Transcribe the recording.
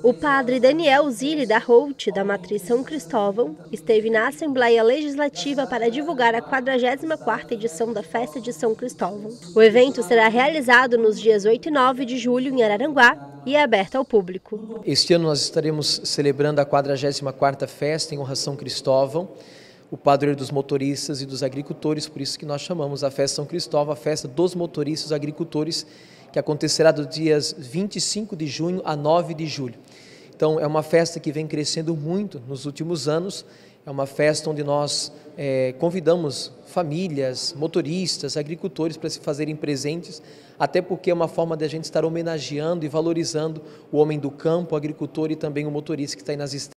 O padre Daniel Zilli da Holt, da Matriz São Cristóvão, esteve na Assembleia Legislativa para divulgar a 44ª edição da Festa de São Cristóvão. O evento será realizado nos dias 8 e 9 de julho em Araranguá e é aberto ao público. Este ano nós estaremos celebrando a 44ª Festa em honra a São Cristóvão, o padroeiro dos motoristas e dos agricultores, por isso que nós chamamos a Festa São Cristóvão, a Festa dos Motoristas e Agricultores, que acontecerá dos dias 25 de junho a 9 de julho. Então é uma festa que vem crescendo muito nos últimos anos, é uma festa onde nós convidamos famílias, motoristas, agricultores para se fazerem presentes, até porque é uma forma de a gente estar homenageando e valorizando o homem do campo, o agricultor e também o motorista que está aí nas estradas.